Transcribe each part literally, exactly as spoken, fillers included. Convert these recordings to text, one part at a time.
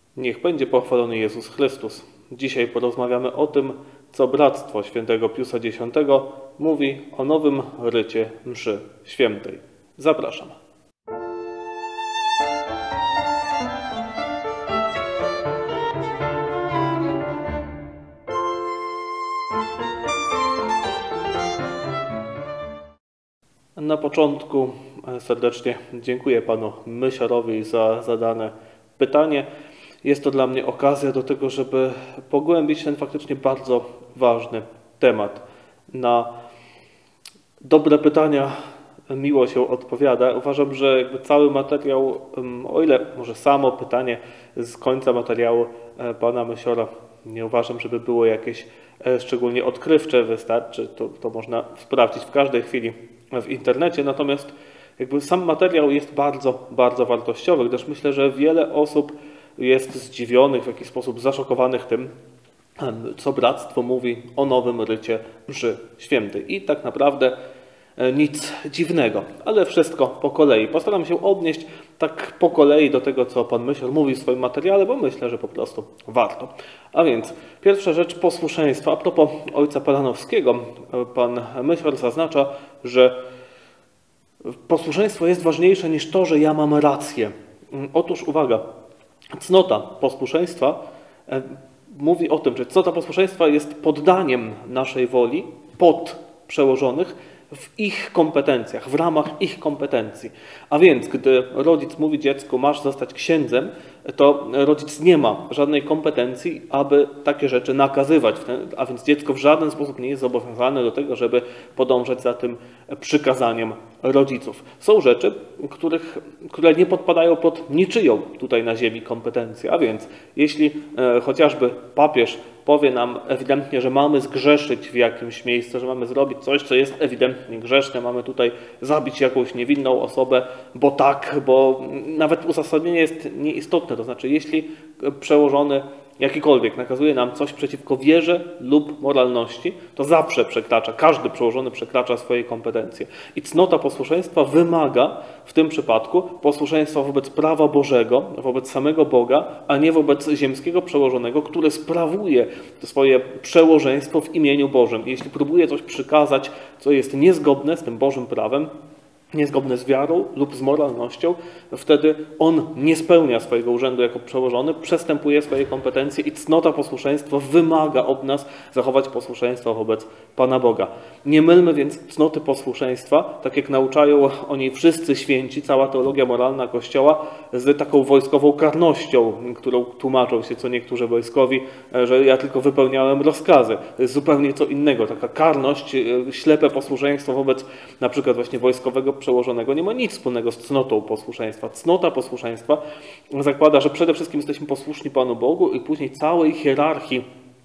Niech będzie pochwalony Jezus Chrystus. Dzisiaj porozmawiamy o tym, co Bractwo Świętego Piusa Dziesiątego mówi o nowym rycie mszy świętej. Zapraszam. Na początku serdecznie dziękuję panu Mysiorowi za zadane pytanie. Jest to dla mnie okazja do tego, żeby pogłębić ten faktycznie bardzo ważny temat. Na dobre pytania miło się odpowiada. Uważam, że jakby cały materiał, o ile może samo pytanie z końca materiału pana Mysiora, nie uważam, żeby było jakieś szczególnie odkrywcze, wystarczy, to, to można sprawdzić w każdej chwili w internecie, natomiast jakby sam materiał jest bardzo, bardzo wartościowy, gdyż myślę, że wiele osób jest zdziwionych, w jakiś sposób zaszokowanych tym, co Bractwo mówi o nowym rycie mszy świętej. I tak naprawdę nic dziwnego, ale wszystko po kolei. Postaram się odnieść tak po kolei do tego, co pan Mysior mówi w swoim materiale, bo myślę, że po prostu warto. A więc pierwsza rzecz, posłuszeństwo. A propos ojca Paranowskiego, pan Mysior zaznacza, że posłuszeństwo jest ważniejsze niż to, że ja mam rację. Otóż uwaga, cnota posłuszeństwa mówi o tym, że cnota posłuszeństwa jest poddaniem naszej woli pod przełożonych w ich kompetencjach, w ramach ich kompetencji. A więc, gdy rodzic mówi dziecku, masz zostać księdzem, to rodzic nie ma żadnej kompetencji, aby takie rzeczy nakazywać. A więc dziecko w żaden sposób nie jest zobowiązane do tego, żeby podążać za tym przykazaniem rodziców. Są rzeczy, których, które nie podpadają pod niczyją tutaj na ziemi kompetencję. A więc, jeśli e, chociażby papież powie nam ewidentnie, że mamy zgrzeszyć w jakimś miejscu, że mamy zrobić coś, co jest ewidentnie grzeszne, mamy tutaj zabić jakąś niewinną osobę, bo tak, bo nawet uzasadnienie jest nieistotne. To znaczy, jeśli przełożony jakikolwiek nakazuje nam coś przeciwko wierze lub moralności, to zawsze przekracza, każdy przełożony przekracza swoje kompetencje. I cnota posłuszeństwa wymaga w tym przypadku posłuszeństwa wobec prawa Bożego, wobec samego Boga, a nie wobec ziemskiego przełożonego, który sprawuje swoje przełożeństwo w imieniu Bożym. Jeśli próbuje coś przykazać, co jest niezgodne z tym Bożym prawem, niezgodne z wiarą lub z moralnością, wtedy on nie spełnia swojego urzędu jako przełożony, przestępuje swoje kompetencje i cnota posłuszeństwa wymaga od nas zachować posłuszeństwo wobec Pana Boga. Nie mylmy więc cnoty posłuszeństwa, tak jak nauczają o niej wszyscy święci, cała teologia moralna Kościoła, z taką wojskową karnością, którą tłumaczą się co niektórzy wojskowi, że ja tylko wypełniałem rozkazy. To jest zupełnie co innego. Taka karność, ślepe posłuszeństwo wobec na przykład właśnie wojskowego przełożonego nie ma nic wspólnego z cnotą posłuszeństwa. Cnota posłuszeństwa zakłada, że przede wszystkim jesteśmy posłuszni Panu Bogu i później całej hierarchii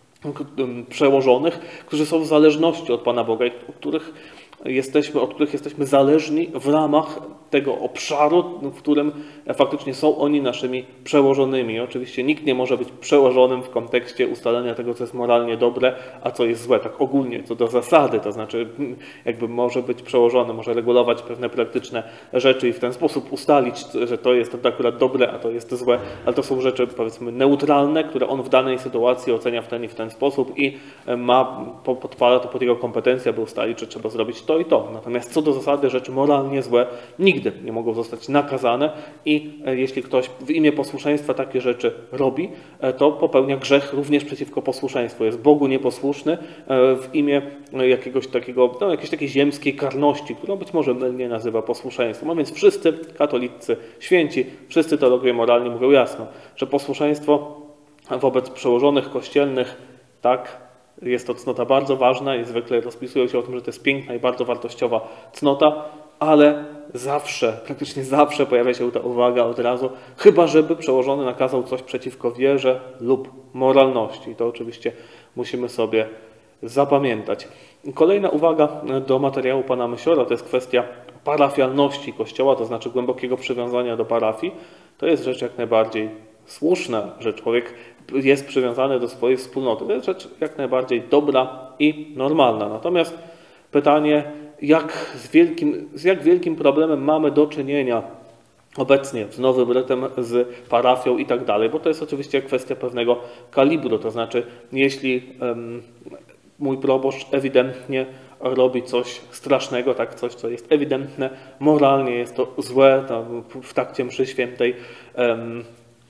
przełożonych, którzy są w zależności od Pana Boga i od których jesteśmy, od których jesteśmy zależni w ramach tego obszaru, w którym faktycznie są oni naszymi przełożonymi. Oczywiście nikt nie może być przełożonym w kontekście ustalenia tego, co jest moralnie dobre, a co jest złe, tak ogólnie, co do zasady, to znaczy jakby może być przełożony, może regulować pewne praktyczne rzeczy i w ten sposób ustalić, że to jest to akurat dobre, a to jest złe, ale to są rzeczy powiedzmy neutralne, które on w danej sytuacji ocenia w ten i w ten sposób i ma, podpada to pod jego kompetencję, aby ustalić, że trzeba zrobić to i to. Natomiast co do zasady rzeczy moralnie złe nigdy nie mogą zostać nakazane i jeśli ktoś w imię posłuszeństwa takie rzeczy robi, to popełnia grzech również przeciwko posłuszeństwu. Jest Bogu nieposłuszny w imię jakiegoś takiego, no, jakiejś takiej ziemskiej karności, którą być może mylnie nazywa posłuszeństwem. A więc wszyscy katolicy święci, wszyscy teologowie moralni mówią jasno, że posłuszeństwo wobec przełożonych kościelnych, tak, jest to cnota bardzo ważna i zwykle rozpisują się o tym, że to jest piękna i bardzo wartościowa cnota, ale zawsze, praktycznie zawsze pojawia się ta uwaga od razu, chyba żeby przełożony nakazał coś przeciwko wierze lub moralności. I to oczywiście musimy sobie zapamiętać. Kolejna uwaga do materiału pana Mysiora to jest kwestia parafialności Kościoła, to znaczy głębokiego przywiązania do parafii. To jest rzecz jak najbardziej słuszna, że człowiek jest przywiązany do swojej wspólnoty. To jest rzecz jak najbardziej dobra i normalna. Natomiast pytanie, jak z, wielkim, z jak wielkim problemem mamy do czynienia obecnie z nowym rytem, z parafią i tak dalej, bo to jest oczywiście kwestia pewnego kalibru, to znaczy jeśli um, mój proboszcz ewidentnie robi coś strasznego, tak, coś, co jest ewidentne, moralnie jest to złe, to w trakcie mszy świętej, um,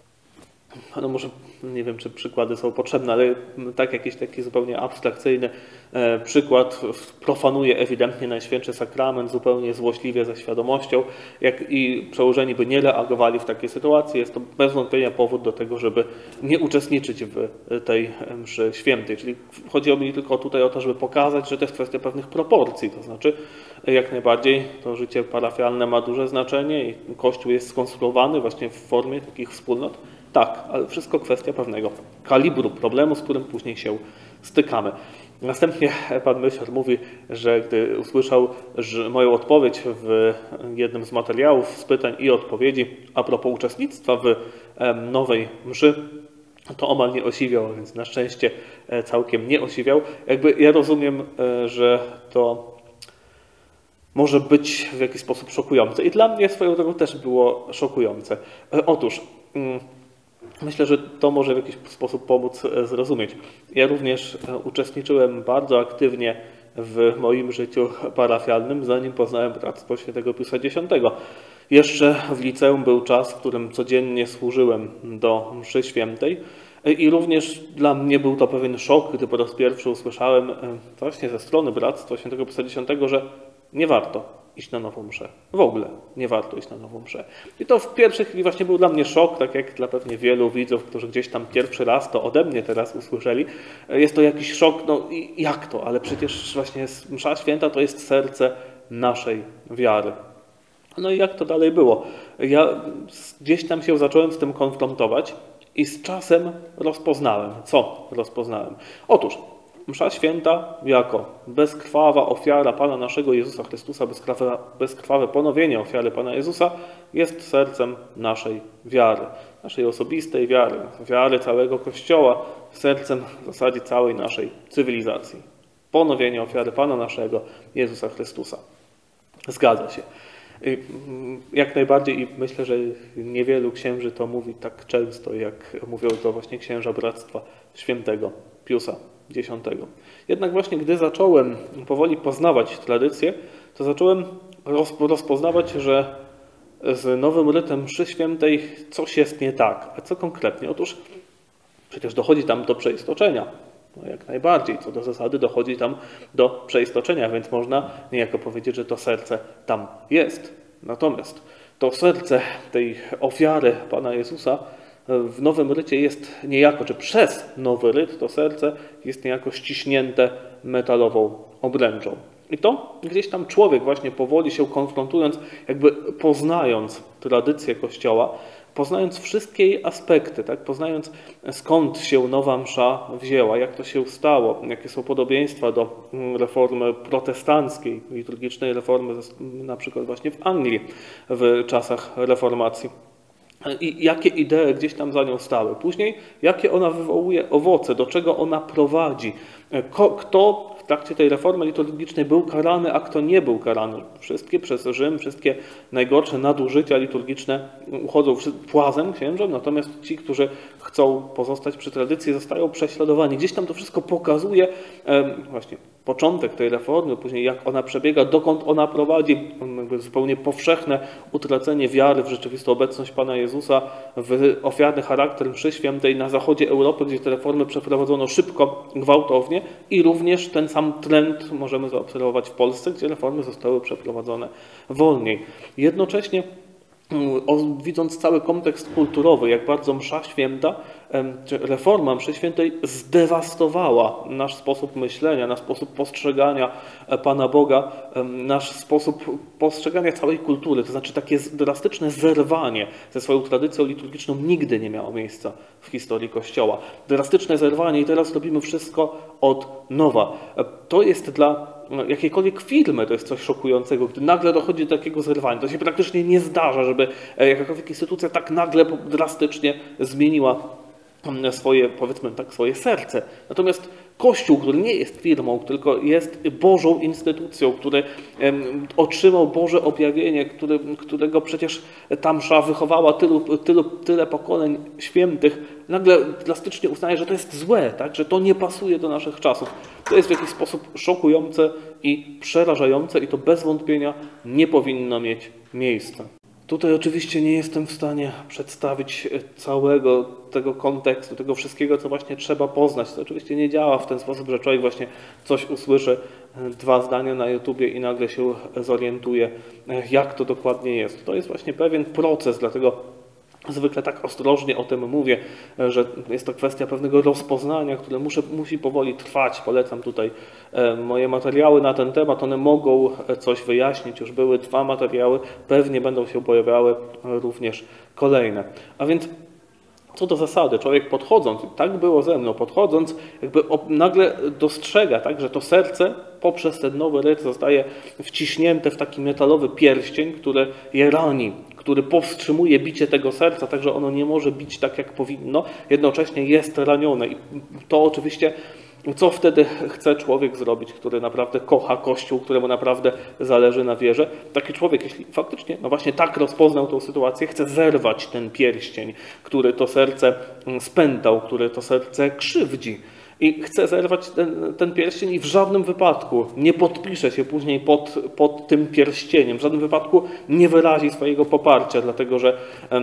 no może nie wiem, czy przykłady są potrzebne, ale tak jakiś taki zupełnie abstrakcyjny e, przykład profanuje ewidentnie Najświętszy Sakrament, zupełnie złośliwie, ze świadomością, jak i przełożeni by nie reagowali w takiej sytuacji, jest to bez wątpienia powód do tego, żeby nie uczestniczyć w tej mszy świętej. Czyli chodziło mi tylko tutaj o to, żeby pokazać, że to jest kwestia pewnych proporcji, to znaczy jak najbardziej to życie parafialne ma duże znaczenie i Kościół jest skonstruowany właśnie w formie takich wspólnot. Tak, ale wszystko kwestia pewnego kalibru problemu, z którym później się stykamy. Następnie pan Myśl mówi, że gdy usłyszał że moją odpowiedź w jednym z materiałów z pytań i odpowiedzi a propos uczestnictwa w nowej mszy, to omal nie osiwiał, więc na szczęście całkiem nie osiwiał. Jakby ja rozumiem, że to może być w jakiś sposób szokujące. I dla mnie swoją drogą też było szokujące. Otóż myślę, że to może w jakiś sposób pomóc zrozumieć. Ja również uczestniczyłem bardzo aktywnie w moim życiu parafialnym, zanim poznałem Bractwo Świętego Piusa Dziesiątego. Jeszcze w liceum był czas, w którym codziennie służyłem do mszy świętej i również dla mnie był to pewien szok, gdy po raz pierwszy usłyszałem właśnie ze strony Bractwa Świętego Piusa Dziesiątego, że nie warto iść na nową mszę. W ogóle nie warto iść na nową mszę. I to w pierwszej chwili właśnie był dla mnie szok, tak jak dla pewnie wielu widzów, którzy gdzieś tam pierwszy raz to ode mnie teraz usłyszeli. Jest to jakiś szok, no i jak to? Ale przecież właśnie msza święta to jest serce naszej wiary. No i jak to dalej było? Ja gdzieś tam się zacząłem z tym konfrontować i z czasem rozpoznałem. Co rozpoznałem? Otóż msza święta jako bezkrwawa ofiara Pana naszego Jezusa Chrystusa, bezkrwawe, bezkrwawe ponowienie ofiary Pana Jezusa jest sercem naszej wiary, naszej osobistej wiary, wiary całego Kościoła, sercem w zasadzie całej naszej cywilizacji. Ponowienie ofiary Pana naszego Jezusa Chrystusa. Zgadza się. Jak najbardziej i myślę, że niewielu księży to mówi tak często, jak mówią to właśnie księża Bractwa Świętego Piusa Dziesiątego. Jednak właśnie gdy zacząłem powoli poznawać tradycję, to zacząłem rozpoznawać, że z nowym rytem mszy świętej coś jest nie tak. A co konkretnie? Otóż przecież dochodzi tam do przeistoczenia. No jak najbardziej, co do zasady dochodzi tam do przeistoczenia, więc można niejako powiedzieć, że to serce tam jest. Natomiast to serce tej ofiary Pana Jezusa w nowym rycie jest niejako, czy przez nowy ryt to serce jest niejako ściśnięte metalową obręczą. I to gdzieś tam człowiek właśnie powoli się konfrontując, jakby poznając tradycję Kościoła, poznając wszystkie jej aspekty, tak? Poznając skąd się nowa msza wzięła, jak to się stało, jakie są podobieństwa do reformy protestanckiej, liturgicznej reformy na przykład właśnie w Anglii w czasach reformacji. I jakie idee gdzieś tam za nią stały. Później, jakie ona wywołuje owoce, do czego ona prowadzi. Kto w trakcie tej reformy liturgicznej był karany, a kto nie był karany. Wszystkie przez Rzym, wszystkie najgorsze nadużycia liturgiczne uchodzą płazem księżom, natomiast ci, którzy chcą pozostać przy tradycji, zostają prześladowani. Gdzieś tam to wszystko pokazuje właśnie początek tej reformy, później jak ona przebiega, dokąd ona prowadzi, jakby zupełnie powszechne utracenie wiary w rzeczywistą obecność Pana Jezusa, w ofiarny charakter mszy świętej na zachodzie Europy, gdzie te reformy przeprowadzono szybko, gwałtownie i również ten sam trend możemy zaobserwować w Polsce, gdzie reformy zostały przeprowadzone wolniej. Jednocześnie widząc cały kontekst kulturowy, jak bardzo msza święta, czy reforma mszy świętej zdewastowała nasz sposób myślenia, nasz sposób postrzegania Pana Boga, nasz sposób postrzegania całej kultury, to znaczy takie drastyczne zerwanie ze swoją tradycją liturgiczną nigdy nie miało miejsca w historii Kościoła. Drastyczne zerwanie i teraz robimy wszystko od nowa. To jest dla jakiejkolwiek firmy to jest coś szokującego, gdy nagle dochodzi do takiego zerwania. To się praktycznie nie zdarza, żeby jakakolwiek instytucja tak nagle drastycznie zmieniła swoje, powiedzmy tak, swoje serce. Natomiast Kościół, który nie jest firmą, tylko jest Bożą instytucją, który otrzymał Boże objawienie, który, którego przecież ta msza wychowała tylu, tylu, tyle pokoleń świętych, nagle drastycznie uznaje, że to jest złe, tak? Że to nie pasuje do naszych czasów. To jest w jakiś sposób szokujące i przerażające i to bez wątpienia nie powinno mieć miejsca. Tutaj oczywiście nie jestem w stanie przedstawić całego tego kontekstu, tego wszystkiego, co właśnie trzeba poznać. To oczywiście nie działa w ten sposób, że człowiek właśnie coś usłyszy, dwa zdania na YouTubie i nagle się zorientuje, jak to dokładnie jest. To jest właśnie pewien proces, dlatego zwykle tak ostrożnie o tym mówię, że jest to kwestia pewnego rozpoznania, które muszę, musi powoli trwać. Polecam tutaj moje materiały na ten temat. One mogą coś wyjaśnić. Już były dwa materiały, pewnie będą się pojawiały również kolejne. A więc co do zasady, człowiek podchodząc, tak było ze mną, podchodząc, jakby nagle dostrzega, tak, że to serce poprzez ten nowy ryt zostaje wciśnięte w taki metalowy pierścień, który je rani, który powstrzymuje bicie tego serca, tak że ono nie może bić tak, jak powinno, jednocześnie jest ranione. I to oczywiście, co wtedy chce człowiek zrobić, który naprawdę kocha Kościół, któremu naprawdę zależy na wierze. Taki człowiek, jeśli faktycznie no właśnie tak rozpoznał tą sytuację, chce zerwać ten pierścień, który to serce spętał, który to serce krzywdzi. I chce zerwać ten, ten pierścień i w żadnym wypadku nie podpisze się później pod, pod tym pierścieniem, w żadnym wypadku nie wyrazi swojego poparcia, dlatego że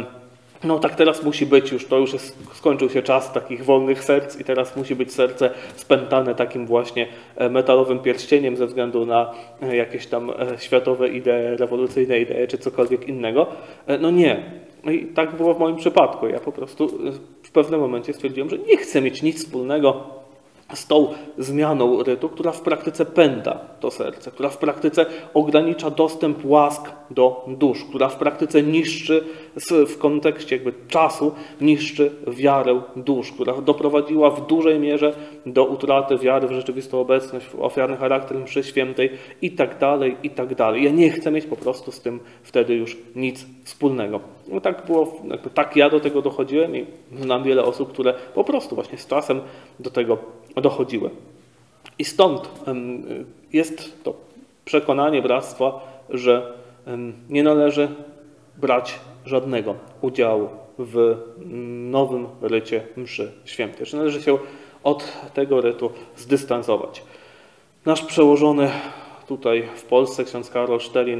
no tak teraz musi być już, to już jest, skończył się czas takich wolnych serc i teraz musi być serce spętane takim właśnie metalowym pierścieniem ze względu na jakieś tam światowe idee, rewolucyjne idee czy cokolwiek innego. No nie. I tak było w moim przypadku. Ja po prostu w pewnym momencie stwierdziłem, że nie chcę mieć nic wspólnego z tą zmianą rytu, która w praktyce pęta to serce, która w praktyce ogranicza dostęp łask do dusz, która w praktyce niszczy w kontekście jakby czasu, niszczy wiarę dusz, która doprowadziła w dużej mierze do utraty wiary w rzeczywistą obecność, w ofiarny charakter mszy świętej i tak dalej, i tak dalej. Ja nie chcę mieć po prostu z tym wtedy już nic wspólnego. No tak było, jakby tak ja do tego dochodziłem i znam wiele osób, które po prostu właśnie z czasem do tego dochodziły. I stąd jest to przekonanie bractwa, że nie należy brać żadnego udziału w nowym rycie mszy świętej, że należy się od tego rytu zdystansować. Nasz przełożony tutaj w Polsce, ksiądz Karol Sztelin,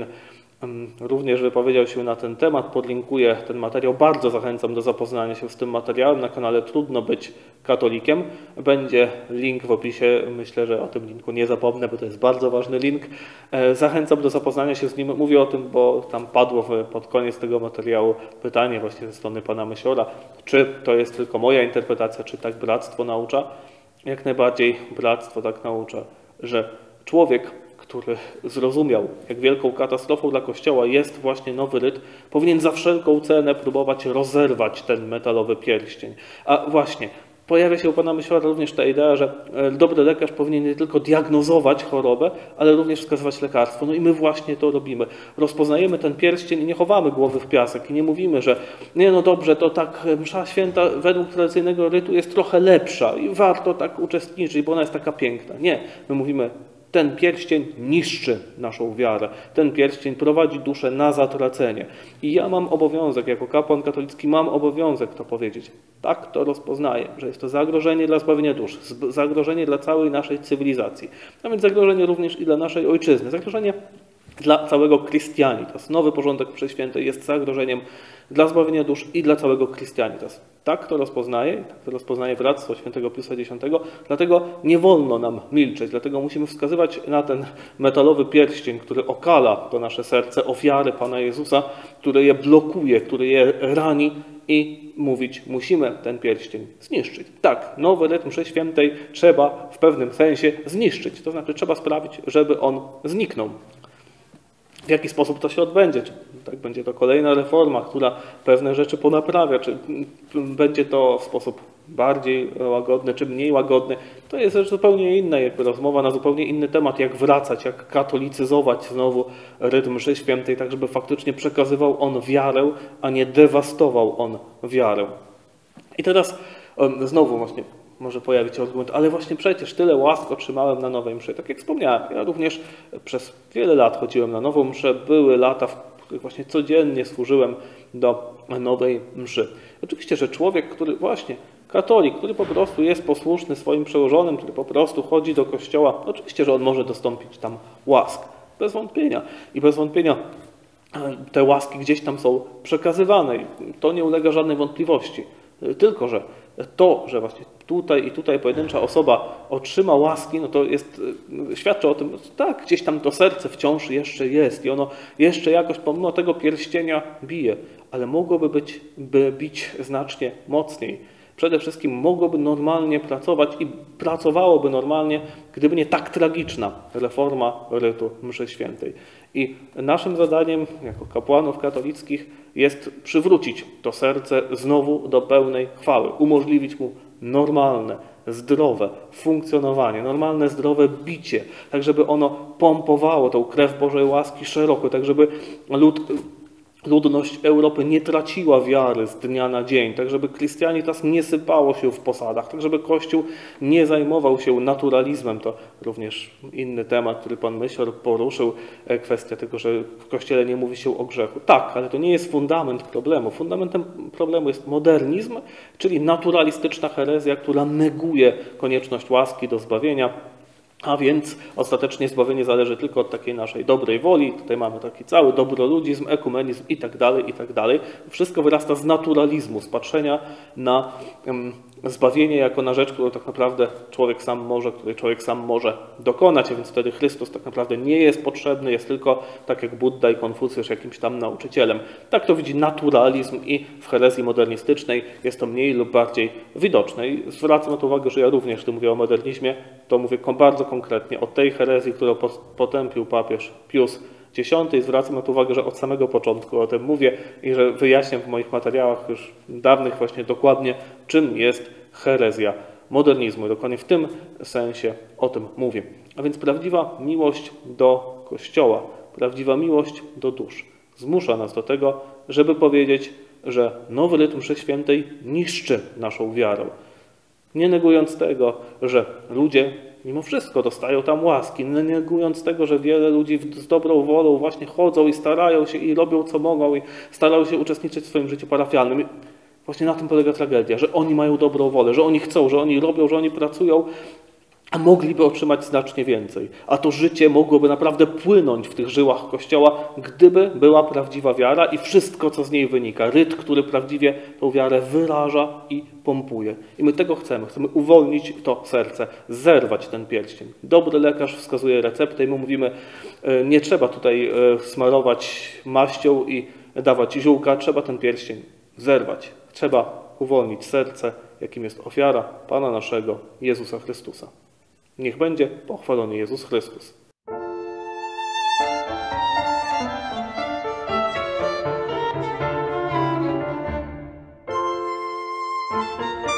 również wypowiedział się na ten temat, podlinkuję ten materiał. Bardzo zachęcam do zapoznania się z tym materiałem. Na kanale Trudno Być Katolikiem. Będzie link w opisie. Myślę, że o tym linku nie zapomnę, bo to jest bardzo ważny link. Zachęcam do zapoznania się z nim. Mówię o tym, bo tam padło pod koniec tego materiału pytanie właśnie ze strony pana Mysiora, czy to jest tylko moja interpretacja, czy tak bractwo naucza. Jak najbardziej bractwo tak naucza, że człowiek, który zrozumiał, jak wielką katastrofą dla Kościoła jest właśnie nowy ryt, powinien za wszelką cenę próbować rozerwać ten metalowy pierścień. A właśnie, pojawia się u pana Mysiora również ta idea, że dobry lekarz powinien nie tylko diagnozować chorobę, ale również wskazywać lekarstwo. No i my właśnie to robimy. Rozpoznajemy ten pierścień i nie chowamy głowy w piasek i nie mówimy, że nie, no dobrze, to tak msza święta według tradycyjnego rytu jest trochę lepsza i warto tak uczestniczyć, bo ona jest taka piękna. Nie, my mówimy, ten pierścień niszczy naszą wiarę. Ten pierścień prowadzi duszę na zatracenie. I ja mam obowiązek, jako kapłan katolicki, mam obowiązek to powiedzieć. Tak to rozpoznaję, że jest to zagrożenie dla zbawienia dusz, zagrożenie dla całej naszej cywilizacji, a więc zagrożenie również i dla naszej ojczyzny, zagrożenie dla całego Christianitas. Nowy porządek mszy świętej jest zagrożeniem dla zbawienia dusz i dla całego Christianitas. Tak to rozpoznaje, tak to rozpoznaje Bractwo Świętego Piusa X, dlatego nie wolno nam milczeć, dlatego musimy wskazywać na ten metalowy pierścień, który okala to nasze serce, ofiary Pana Jezusa, który je blokuje, który je rani i mówić, musimy ten pierścień zniszczyć. Tak, nowy rytm mszy świętej trzeba w pewnym sensie zniszczyć, to znaczy trzeba sprawić, żeby on zniknął. W jaki sposób to się odbędzie? Czy tak będzie to kolejna reforma, która pewne rzeczy ponaprawia, czy będzie to w sposób bardziej łagodny, czy mniej łagodny? To jest rzecz zupełnie inna, jakby rozmowa na zupełnie inny temat, jak wracać, jak katolicyzować znowu rytm mszy świętej, tak żeby faktycznie przekazywał on wiarę, a nie dewastował on wiarę. I teraz znowu właśnie może pojawić się argument, ale właśnie przecież tyle łask otrzymałem na nowej mszy. Tak jak wspomniałem, ja również przez wiele lat chodziłem na nową mszę, były lata, w których właśnie codziennie służyłem do nowej mszy. Oczywiście, że człowiek, który właśnie, katolik, który po prostu jest posłuszny swoim przełożonym, który po prostu chodzi do kościoła, oczywiście, że on może dostąpić tam łask, bez wątpienia. I bez wątpienia te łaski gdzieś tam są przekazywane i to nie ulega żadnej wątpliwości. Tylko że to, że właśnie tutaj i tutaj pojedyncza osoba otrzyma łaski, no to jest, świadczy o tym, że tak, gdzieś tam to serce wciąż jeszcze jest i ono jeszcze jakoś pomimo tego pierścienia bije, ale mogłoby być, by bić znacznie mocniej. Przede wszystkim mogłoby normalnie pracować i pracowałoby normalnie, gdyby nie tak tragiczna reforma rytu mszy świętej. I naszym zadaniem jako kapłanów katolickich jest przywrócić to serce znowu do pełnej chwały, umożliwić mu normalne, zdrowe funkcjonowanie, normalne, zdrowe bicie, tak żeby ono pompowało tą krew Bożej łaski szeroko, tak żeby lud ludność Europy nie traciła wiary z dnia na dzień, tak żeby Christianitas nie sypało się w posadach, tak żeby Kościół nie zajmował się naturalizmem. To również inny temat, który pan Mysior poruszył, kwestia tego, że w Kościele nie mówi się o grzechu. Tak, ale to nie jest fundament problemu. Fundamentem problemu jest modernizm, czyli naturalistyczna herezja, która neguje konieczność łaski do zbawienia. A więc ostatecznie zbawienie zależy tylko od takiej naszej dobrej woli. Tutaj mamy taki cały dobroludzizm, ekumenizm i tak dalej, i tak dalej. Wszystko wyrasta z naturalizmu, z patrzenia na um, zbawienie jako na rzecz, którą tak naprawdę człowiek sam może, której człowiek sam może dokonać, a więc wtedy Chrystus tak naprawdę nie jest potrzebny, jest tylko, tak jak Budda i Konfucjusz, jakimś tam nauczycielem. Tak to widzi naturalizm i w herezji modernistycznej jest to mniej lub bardziej widoczne. I zwracam na to uwagę, że ja również, gdy mówię o modernizmie, to mówię bardzo konkretnie o tej herezji, którą potępił papież Pius Dziesiąty i zwracam na to uwagę, że od samego początku o tym mówię i że wyjaśniam w moich materiałach już dawnych właśnie dokładnie, czym jest herezja modernizmu. I dokładnie w tym sensie o tym mówię. A więc prawdziwa miłość do Kościoła, prawdziwa miłość do dusz zmusza nas do tego, żeby powiedzieć, że nowy rytm mszy świętej niszczy naszą wiarę. Nie negując tego, że ludzie mimo wszystko dostają tam łaski, nie negując tego, że wiele ludzi z dobrą wolą właśnie chodzą i starają się i robią co mogą i starają się uczestniczyć w swoim życiu parafialnym. Właśnie na tym polega tragedia, że oni mają dobrą wolę, że oni chcą, że oni robią, że oni pracują, a mogliby otrzymać znacznie więcej. A to życie mogłoby naprawdę płynąć w tych żyłach Kościoła, gdyby była prawdziwa wiara i wszystko, co z niej wynika. Ryt, który prawdziwie tą wiarę wyraża i pompuje. I my tego chcemy. Chcemy uwolnić to serce, zerwać ten pierścień. Dobry lekarz wskazuje receptę i my mówimy, nie trzeba tutaj smarować maścią i dawać ziółka, trzeba ten pierścień zerwać. Trzeba uwolnić serce, jakim jest ofiara Pana naszego Jezusa Chrystusa. Niech będzie pochwalony Jezus Chrystus. Thank you.